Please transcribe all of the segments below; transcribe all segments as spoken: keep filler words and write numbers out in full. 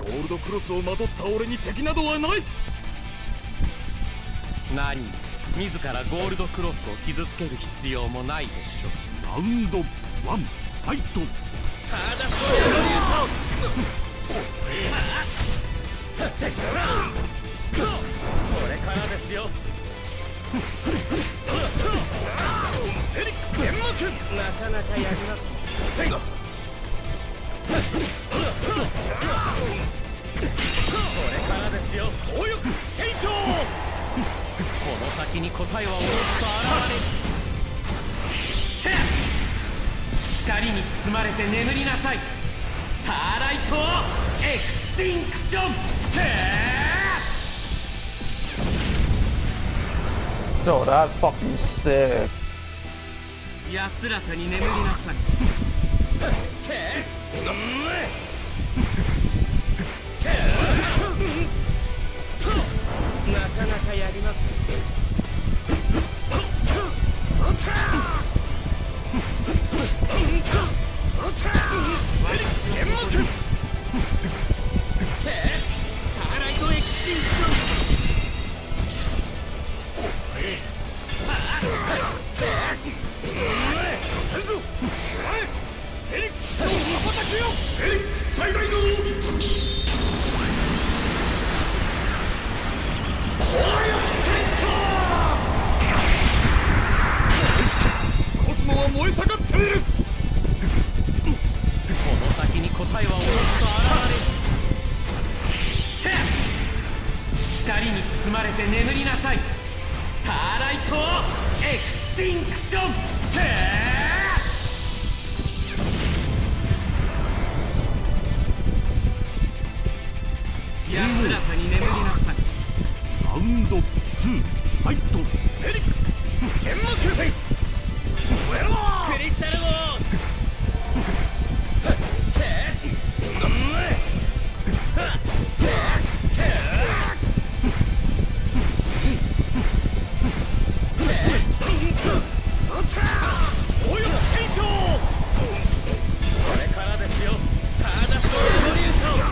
ゴールドクロスをまとった俺に敵などはない。 何、自らゴールドクロスを傷つける必要もないでしょ。 ラウンドワンファイト。 ただそれの流走。これからですよ。 フェリックス剣幕。 なかなかやります。これからですよ。 強欲検証。 この先に答えはおのずと現れる。光に包まれて眠りなさい。スターライトエクスティンクション。 Yo, that's fucking sick. 安らかに眠りなさい。なかなかやります。 最大の奥義。コスモは燃え盛っている。 この先に答えはおのずと現れる。光に包まれて眠りなさい。スターライトエクスティンクション。安らかに眠りなさい。 ラウンドツーファイト。フェリックス剣幕。クリスタルゴー。これからですよ。ターダストレボリューション。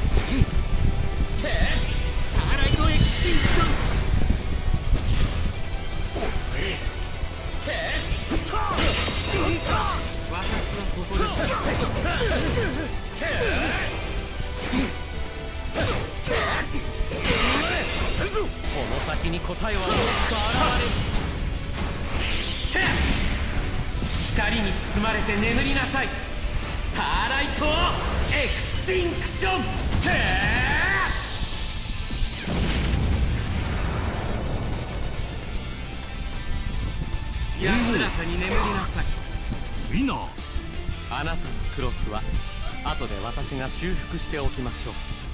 スターライトエクスティンクション。私はここです。この先に答えはおのずと現れる。光に包まれて眠りなさい。スターライトエクスティンクション。安らかに眠りなさい。 ウィナー。 あなたのクロスは後で私が修復しておきましょう。